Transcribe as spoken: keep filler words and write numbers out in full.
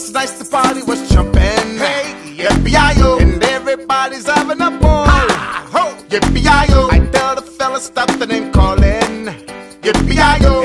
was nice, the party was jumping. Hey, yippee-yi-yo, and everybody's having a ball. Ha, ho, yippee-yi-yo. I tell the fellas stop the name calling. Yippee-yi-yo.